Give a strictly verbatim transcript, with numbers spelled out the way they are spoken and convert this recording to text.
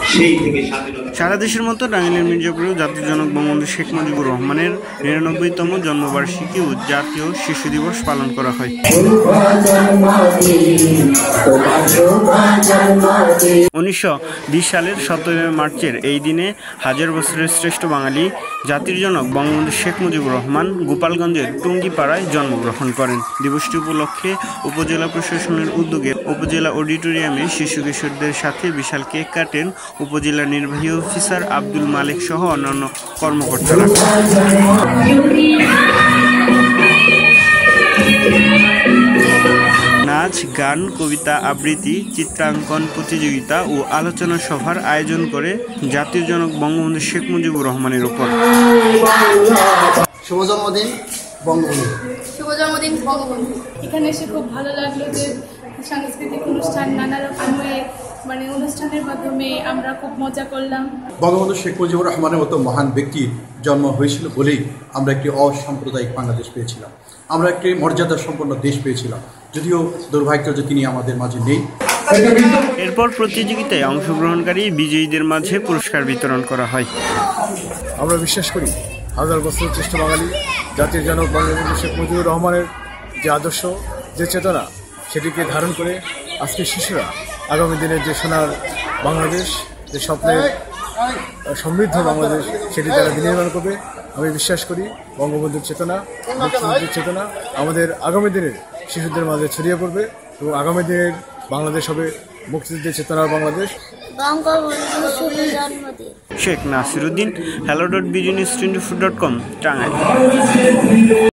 সেই থেকে স্বাধীনতা। সারা দেশের মতো টাঙ্গাইলের মির্জাপুরেও জাতির জনক বঙ্গবন্ধু শেখ মুজিবুর রহমানের নিরানব্বইতম জন্মবার্ষিকী ও জাতীয় শিশু দিবস পালন করা হয়। উনিশশো বিশ সালের সতেরোই মার্চের এই দিনে হাজার বছরের শ্রেষ্ঠ বাঙালি জাতির জনক বঙ্গবন্ধু শেখ মুজিবুর রহমান গোপালগঞ্জের টুঙ্গিপাড়ায় জন্মগ্রহণ করেন। দিবসটি উপলক্ষে উপজেলা প্রশাসনের উদ্যোগে উপজেলা অডিটোরিয়ামে শিশু কিশোরদের সাথে বিশাল কেক কাটেন উপজেলা নির্বাহী অফিসার আব্দুল মালিক সহ অন্যান্য কর্মকর্তারা। নাচ, গান, কবিতা আবৃত্তি, চিত্রাঙ্কন প্রতিযোগিতা ও আলোচনা সভার আয়োজন করে জাতির জনক বঙ্গবন্ধু শেখ মুজিবুর রহমানের উপর। শুভ জন্মদিন বঙ্গবন্ধু। শুভ জন্মদিন বঙ্গবন্ধু। এখানে এসে খুব ভালো লাগলো যে সাংস্কৃতিক অনুষ্ঠান নানা রকমের মানে অনুষ্ঠানের মাধ্যমে আমরা খুব মজা করলাম। বঙ্গবন্ধু শেখ মুজিবুর রহমানের মতো মহান ব্যক্তির জন্ম হয়েছিল বলেই আমরা একটি অসাম্প্রদায়িক বাংলাদেশ পেয়েছিলাম, আমরা একটি মর্যাদা সম্পন্ন দেশ পেয়েছিলাম, যদিও দুর্ভাগ্য যে তিনি আমাদের মাঝে নেই। এরপর প্রতিযোগিতায় অংশগ্রহণকারী বিজয়ীদের মাঝে পুরস্কার বিতরণ করা হয়। আমরা বিশ্বাস করি হাজার বছরের শ্রেষ্ঠ বাঙালি জাতির জনক বঙ্গবন্ধু শেখ মুজিবুর রহমানের যে আদর্শ, যে চেতনা, সেটিকে ধারণ করে আজকে শিশুরা আগামী দিনের যে সোনার বাংলাদেশ, যে স্বপ্নের সমৃদ্ধ বাংলাদেশ, সেটি তারা বিনির্মাণ করবে। আমি বিশ্বাস করি বঙ্গবন্ধুর চেতনা, মুক্তিযুদ্ধের চেতনা আমাদের আগামী দিনের শিশুদের মাঝে ছড়িয়ে পড়বে এবং আগামী দিনের বাংলাদেশ হবে মুক্তিযুদ্ধের চেতনার Bangladesh. Sheikh Nasiruddin, hello dot BG news twenty four dot com, Tangail.